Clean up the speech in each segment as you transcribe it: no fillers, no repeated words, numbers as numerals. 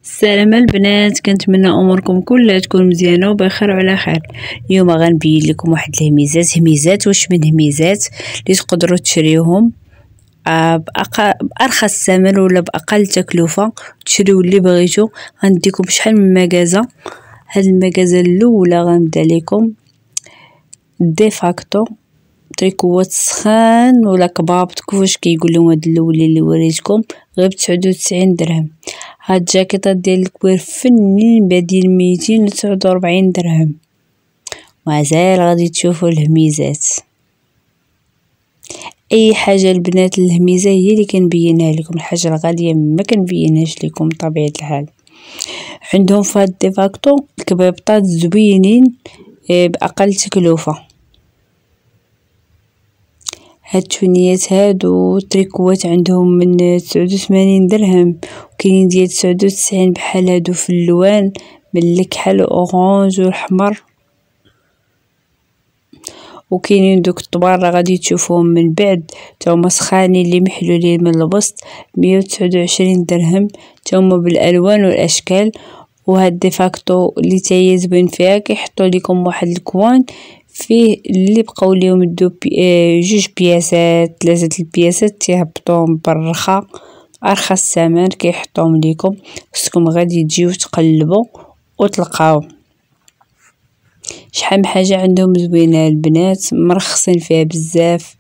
السلام البنات، كنتمنى اموركم كلها تكون مزيانه وبخير وعلى خير. اليوم غنبين لكم واحد الهميزات واش من هميزات اللي تقدروا تشريوهم بارخص ثمن ولا باقل تكلفه. تشريو اللي بغيتو. غنديكم شحال من مغازه. هاد المغازه الاولى غنبدا لكم ديفاكتو تريكوات سخان ولا كباب، كيفاش كيقول لهم هاد الاولين اللي وريتكم، غير ب99 درهم. هاد الجاكيطات ديال الكوير فنين بديل 249 درهم. مازال غادي تشوفوا الهميزات. اي حاجه البنات الهميزه هي اللي كنبينها لكم، الحاجه الغاليه ما كنبينهاش لكم بطبيعه الحال. عندهم في هاد ديفاكتو الكبيبطات زوينين باقل تكلفه. هاد التونيات هادو تريكوات عندهم من 89 درهم، وكاينين ديال 99 بحال هادو في اللوان من الكحل واورانج والاحمر، وكاينين دوك الطبار راه غادي تشوفوهم من بعد تاهما سخانين اللي محلولين من البسط 129 درهم تاهما بالالوان والاشكال. وهاد ديفاكتو اللي تاهي زوين فيها كيحطوا لكم واحد الكوان فيه اللي بقاو ليهم جوج بياسات 3 البياسات تيهبطوهم بالرخا ارخص ثمن كيحطوهم لكم. خصكم غادي تجيو تقلبوا وتلقاو شحال من حاجه عندهم زوينه البنات، مرخصين فيها بزاف.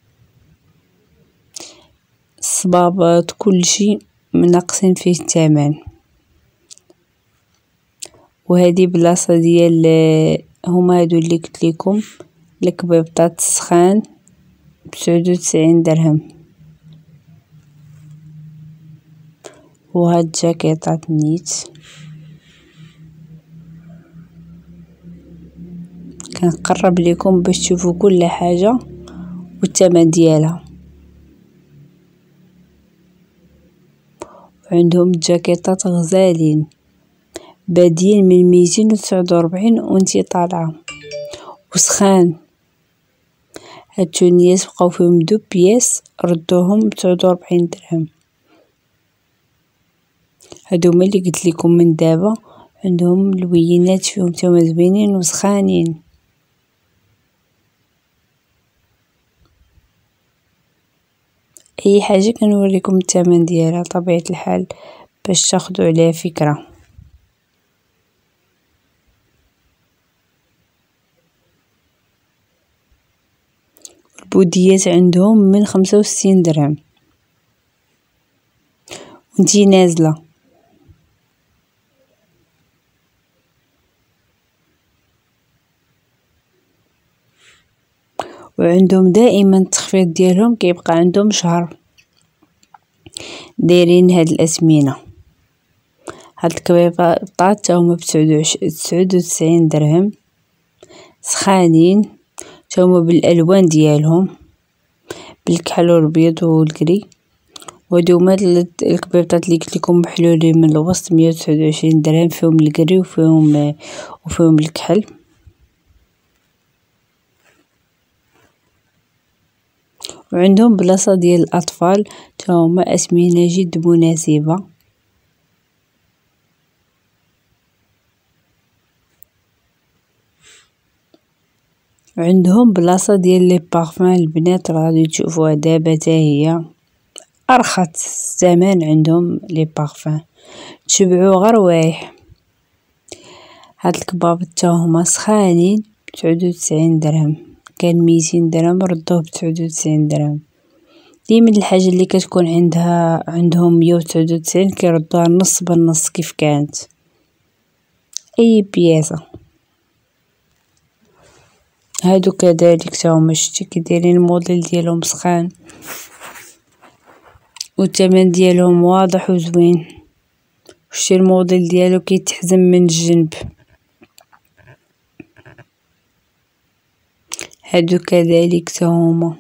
الصبابط كلشي منقصين فيه الثمن. وهذه بلاصه ديال هما هادو اللي قلت لكم الكبيبطات السخان ب99 درهم. وهاد الجاكيطات نيت كنقرب لكم باش تشوفوا كل حاجه والثمن ديالها. عندهم جاكيطات غزالين بادين من 249 وانتي طالعه وسخان. هاد التونيات بقاو فيهم 2 بياس ردوهم ب49 درهم. هادو هما اللي قلت لكم من دابا. عندهم لوينات فيهم تما زوينين وسخانين. اي حاجه كنوريكم الثمن ديالها طبيعه الحال باش تاخذوا عليها فكره. البوديات عندهم من 65 درهم وانتي نازله. وعندهم دائما التخفيض ديالهم كيبقى عندهم شهر. دايرين هاد الاسمنه. هاد الكبيبطات هما ب99 درهم سخانين تاهما بالالوان ديالهم بالكحل والابيض والكري. وهادو هما الكبيبطات اللي قلت لكم محلولين من الوسط 129 درهم، فيهم الكري وفيهم الكحل. وعندهم بلاصه ديال الاطفال تاهما اسمنه جد مناسبه. عندهم بلاصه ديال لي بارفان البنات راه غادي تشوفوها دابا حتى هي ارخص ثمن. عندهم لي بارفان تشبعوا غير وايح. هاد الكباب تاهما سخانين 99 درهم، كان 200 درهم ردوه ب99 درهم. ديما الحاجه اللي كتكون عندهم 199 كيردوها نص بالنص كيف كانت. اي بياسه. هادو كذلك تاهما شتي كي دايرين الموديل ديالهم سخان والثمن ديالهم واضح وزوين. شتي الموديل ديالو كيتحزم من الجنب. هادو كذلك تاهما.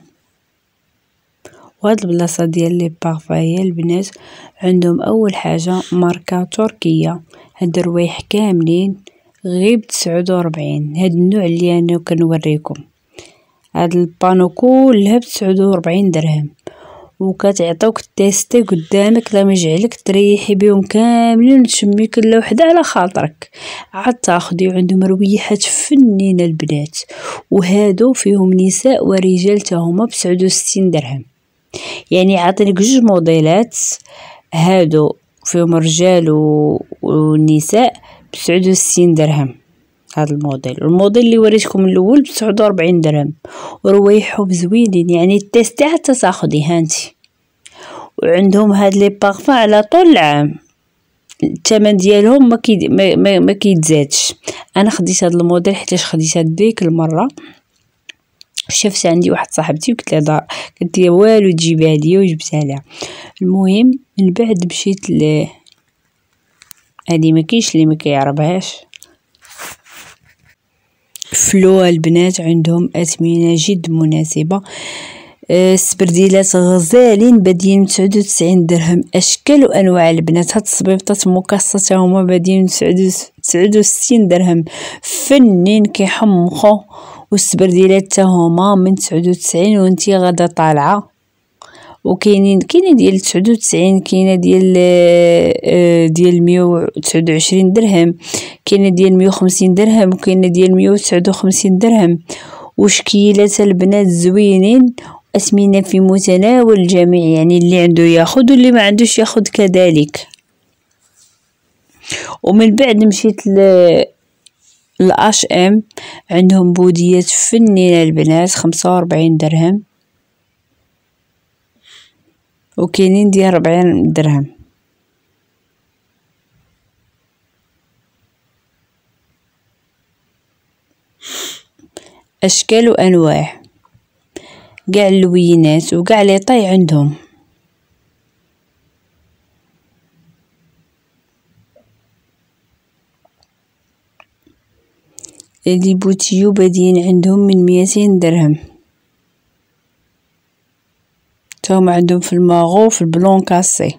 وهاد البلاصه ديال لي بارفايا البنات عندهم اول حاجه ماركه تركيه. هاد الروايح كاملين غير ب49. هاد النوع اللي انا كنوريكم هاد البانو كلها ب49 درهم. وكتعطيوك التيستي قدامك لا ما يجعلك تريحي بهم كاملين وتشمي كل وحده على خاطرك عاد تاخدي. عندهم رويحات فنينه البنات، وهادو فيهم نساء ورجال تا هما ب69 درهم. يعني عاطينك جوج موديلات، هادو فيهم رجال والنساء ب69 درهم. هذا الموديل، والموديل اللي وريتكم الاول ب49 درهم، وروايحهم زوينين يعني التيستي حتى تاخدي هانتي. وعندهم هاد لي بارفان على طول العام، الثمن ديالهم ما كيتزادش. انا خديت هاد الموديل حيتاش خديتها ديك المره، شفت عندي واحد صاحبتي وقلت لها قلت لها والو تجيبها ليا وجبتها لها. المهم من بعد مشيت هادي ما كاينش اللي ما كيعرفهاش. فلو البنات عندهم اثمنه جد مناسبه، السبرديلات غزالين بادين 99 درهم. اشكال وانواع البنات، هاد الصبيبطات مكاسطه هما بادين 69 درهم، فنين كيحمقوا. والسبرديلات حتى هما من 99 وانتي غادا طالعه. وكاينين ديال 99، كاينه ديال 129 درهم، كاينه ديال 150 درهم، وكاينه ديال 159 درهم. وشكيلات البنات زوينين، اثمنه في متناول الجميع، يعني اللي عنده ياخذ واللي ما عندوش ياخذ كذلك. ومن بعد مشيت H&M، عندهم بوديات فنينه البنات 45 درهم، وكاينين ديال 40 درهم. اشكال وانواع كاع اللوينات وكاع لي طاي عندهم. لي بوتيو بادين عندهم من 200 درهم، تاهم عندهم في الماغو في البلون كاسي.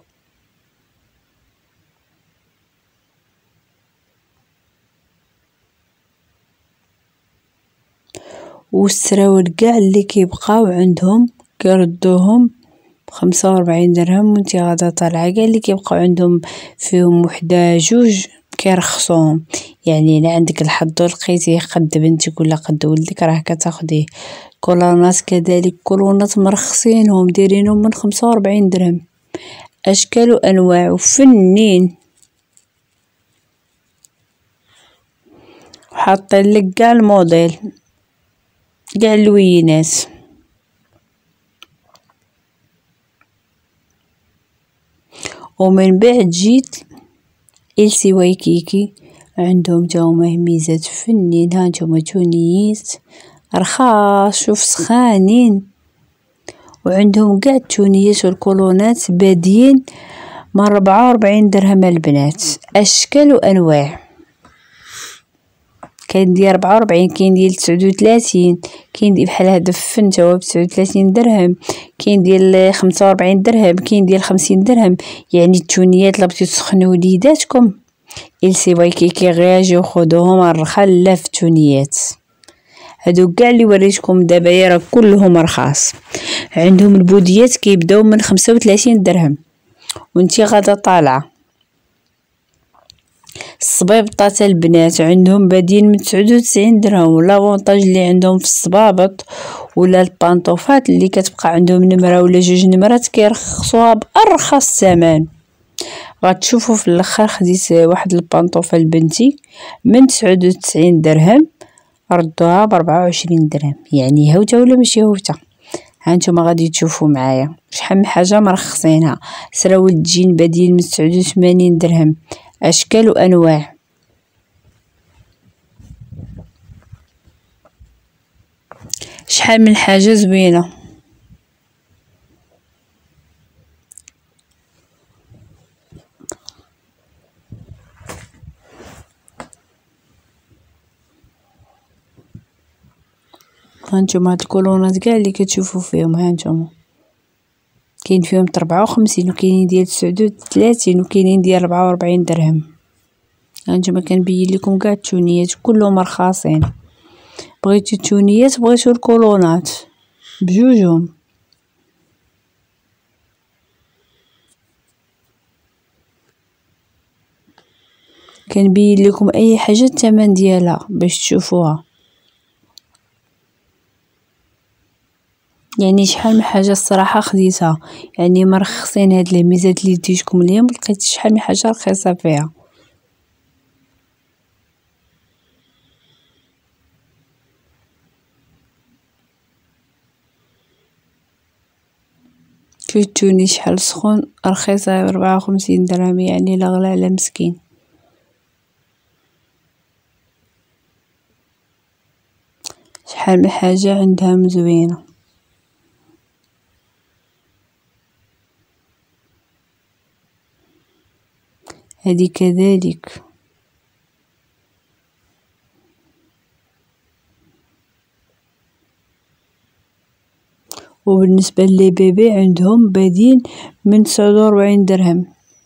والسراول كاع اللي كيبقاو عندهم كيردوهم ب45 درهم، وانتي غادا طالعه كاع اللي كيبقاو عندهم فيهم وحده جوج كيرخصوهم. يعني الا عندك الحظ ولقيتيه قد بنتك ولا قد ولدك راه كتاخديه. كولونات كذلك، كولونات مرخصينهم دايرينهم من 45 درهم. اشكال وانواع وفنين، حاطين لك كاع الموديل كاع اللوينات. ومن بعد جيت إلسي وايكيكي، عندهم تاهما هميزات فنين. هانتوما تونيات رخاص شوف سخانين، وعندهم كاع التونيات والكولونات بادين من 44 درهم البنات. اشكال وانواع، كاين ديال 44، كاين ديال 39، كاين ديال بحال هذا الفن تا هو ب39 درهم، كاين ديال 45 درهم، كاين ديال 50 درهم. يعني التونيات لا بغيتو تسخنوا وليداتكم إلسي وايكيكي غير اجيو خذوهم الرخا في التونيات. هادو كاع اللي وريتكم دابا راه كلهم رخاص. عندهم البوديات كيبداو من 35 درهم وانتي غادا طالعه. الصبيبطات البنات عندهم بادين من 99 درهم، والافونطاج اللي عندهم في الصبابط ولا البانطوفات اللي كتبقى عندهم نمره ولا جوج نمرات كيرخصوها بارخص ثمن. غتشوفوا في الاخر خديت واحد البانطوفه لبنتي من 99 درهم، ردوها ب24 درهم. يعني هوته ولا ماشي هوته؟ هانتوما غادي تشوفوا معايا شحال من حاجه مرخصينها. سراول الجين بادين من 89 درهم. اشكال وانواع، شحال من حاجه زوينه. هانتوما هاد الكولونات كاع اللي كتشوفوا فيهم، هانتوما كاين فيهم 54 وكاينين ديال 39 وكاينين ديال 44 درهم. هانتوما كنبين لكم كاع التونيات كلهم رخاصين. بغيتو التونيات بغيتو الكولونات بجوجهم. كنبين لكم اي حاجه الثمن ديالها باش تشوفوها. يعني شحال من حاجه الصراحه خديتها، يعني مرخصين هاد الميزات اللي ديتكم اليوم، لقيت شحال من حاجه رخيصه فيها. شفتوني شحال سخون، رخيصه 54 درهم، يعني لا غلا على مسكين. شحال من حاجه عندها مزوينه. هذه كذلك. وبالنسبه لي بيبي عندهم بادين من 49 درهم.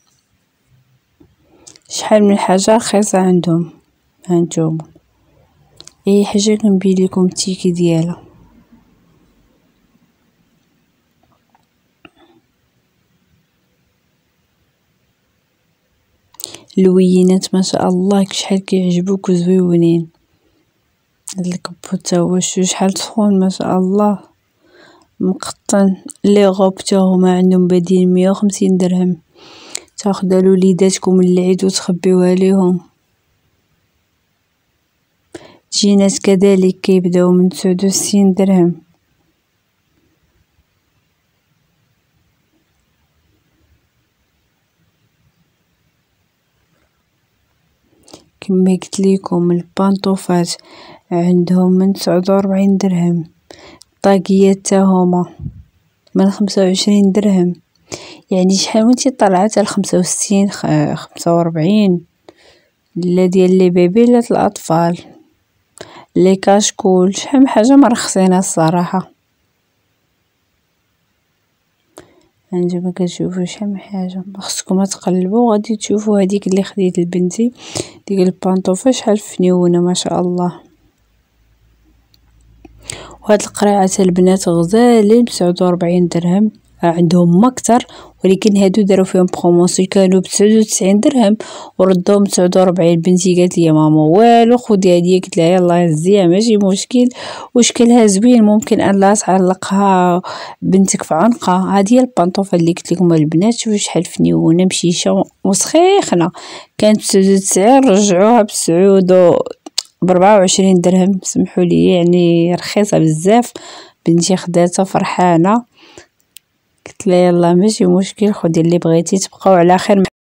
شحال من حاجه رخيصه عندهم. هانتوما اي حاجه كنبين لكم التيكي ديالها. اللوينات ما شاء الله شحال كيعجبوك وزويونين. هاد الكبوت تا هو شحال سخون ما شاء الله، مقطن. لي غوب تا هما عندهم بادين 150 درهم، تاخدها لوليداتكم العيد وتخبيوها ليهم. جينات كذلك كيبداو من 69 درهم. كما قلت لكم البانطوفات عندهم من 49 درهم. طاقيات تا هما من 25 درهم. يعني شحال وانتي طلعت على 65 45. لا ديال لي بيبي لا الاطفال. لي كاشكول شحال من حاجه مرخصينها الصراحه. هانتوما كتشوفوا شحال من حاجه، خصكم تقلبوا غادي تشوفوا. هذيك اللي خديت لبنتي ديك البانطوفه شحال فنيونه ما شاء الله. وهاد القريعه تاع البنات غزالين ب 49 درهم. عندهم اكثر، ولكن هادو داروا فيهم بروموسيون، كانوا ب 99 درهم وردوهم 49. بنتي قالت لي ماما والو خدي هذه، قلت لها يلاه هزيها ماشي مشكل، وشكلها زوين، ممكن انها تعلقها بنتك في عنقها. هذه هي البانطوفه اللي قلت لكم البنات. شوفوا شحال فنيونه مشيشه وسخيخنه، كانت ب 99 رجعوها ب 24 درهم. سمحوا لي يعني رخيصه بزاف. بنتي خداتها فرحانه، قلت لها يلا ماشي مشكل خدي اللي بغيتي، تبقاو على خير.